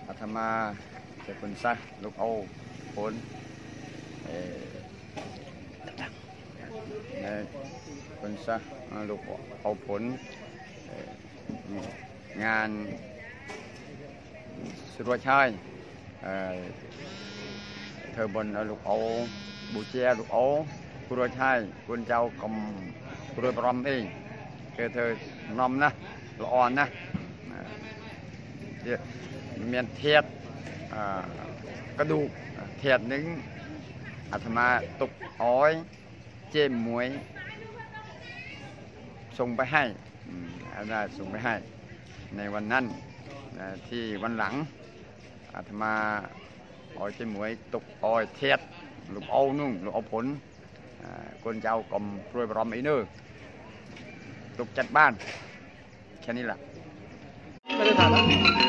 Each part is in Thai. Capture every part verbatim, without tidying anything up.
อาตมาจะคนซักลูกเอาผลในคนซักลูกเอาผลงานสุรชัยเธอบนลูกเอาบูเชียลูกเอาสุรชัยคนเจ้ากรมสุรปรมเองคือเธอนอมนะละอ่อนนะเมียนเทียดกระดูกเทียดนึงอาตมาตุกอ้อยเจมมวยส่งไปให้อาตมาส่งไปให้ในวันนั้นที่วันหลังอาตมาอ้อยเจมมวยตุกอ้อยเทียดลูกเอานุ่งลูกเอาผลคนเจ้ากรมรวยบรมอีเนอร์ตุกจัดบ้านแค่นี้แหละไม่ได้ถ่าย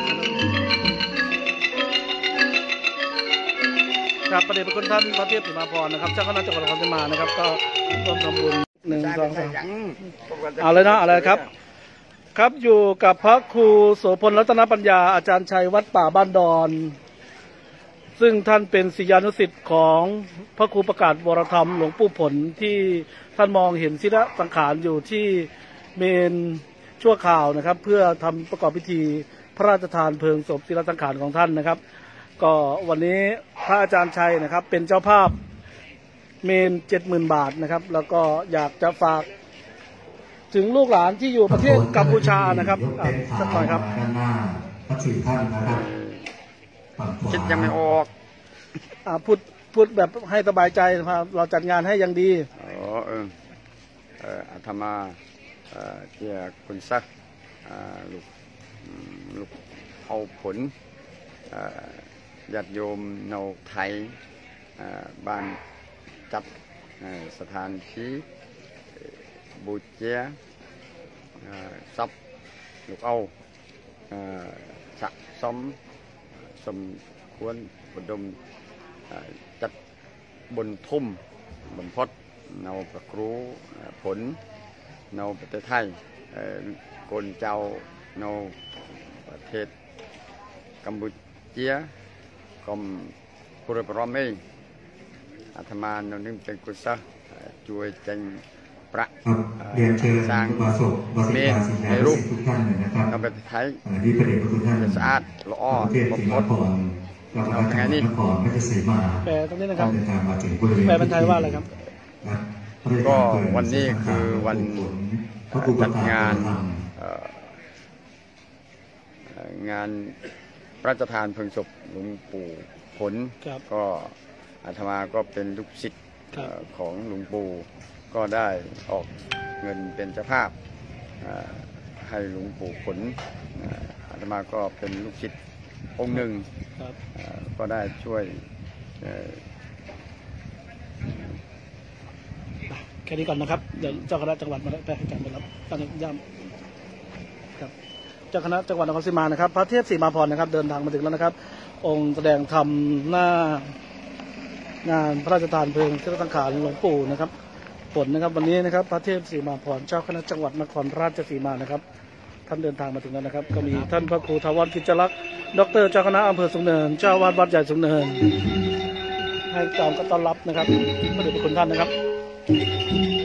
นะครับประเด็นเป็นคนท่านพระเทพศิมาพรนะครับเจ้าคณะจังหวัดนครศรีธรรมราชนะครับก็ร่วมทำบุญหนึ่งสองสามเอาเลยนะอะไรครับครับอยู่กับพระครูโสพลรัตนปัญญาอาจารย์ชัยวัดป่าบ้านดอนซึ่งท่านเป็นศิษยานุศิษย์ของพระครูประกาศวรธรรมหลวงปู่ผลที่ท่านมองเห็นศิลสังขารอยู่ที่เมนชั่วคราวนะครับเพื่อทำประกอบพิธีพระราชทานเพลิงศพศิลสังขารของท่านนะครับก็วันนี้พระอาจารย์ชัยนะครับเป็นเจ้าภาพเมนเจ็ดหมื่นบาทนะครับแล้วก็อยากจะฝากถึงลูกหลานที่อยู่ประเทศกัมพูชานะครับสักหน่อยครับด้านหน้าพระสี่ท่านนะครับคิดยังไม่ออกอ่าพูดพูดแบบให้สบายใจเราจัดงานให้อย่างดีอ๋อเออเอออาตมาเอ่อเกี่ยคุณซักลูกลูกเอาผลญาติโยมในไทยบ้านจัดสถานที่บูเชียซับลูกเอาสะสมสมควรบดมจัดบนทุ่มบนพดเนาประครูผลเนาประเทศไทยกนเจ้าเนาประเทศกัมพูชีกรมผู้รับรองเองอาตมาโนนึงเป็นกุศลช่วยจังประสร้างเมนในรูปกัมพูชาจะสะอาดละอ้อบพดเอาไงนี่แปลตรงนี้นะครับแปลเป็นไทยว่าอะไรครับก็วันนี้คือวันจัดงานงานพระราชทานเพลิงศพหลวงปู่ผลก็อาตมาก็เป็นลูกศิษย์ของหลวงปู่ก็ได้ออกเงินเป็นเจ้าภาพให้หลวงปู่ผลอาตมาก็เป็นลูกศิษย์องค์หนึ่งก็ได้ช่วยแค่นี้ก่อนนะครับเดี๋ยวเจ้าคณะจังหวัดมาไปให้การไปรับตอนนี้ย่ำครับเจ้าคณะจังหวัดนครศรีมานะครับพระเทพศรีมาพรนะครับเดินทางมาถึงแล้วนะครับองค์แสดงธรรมหน้างานพระราชทานเพลิงศิลสังขารหลวงปู่นะครับผลนะครับวันนี้นะครับพระเทพศรีมาพรเจ้าคณะจังหวัดนครราชสีมานะครับท่านเดินทางมาถึงแล้วนะครับก็มีท่านพระครูทวัชกิจจลักษณ์ดรเจ้าคณะอำเภอสูงเนินเจ้าวาดวัดใหญ่สูงเนินให้การต้อนรับนะครับพระเดชพระคุณท่านนะครับ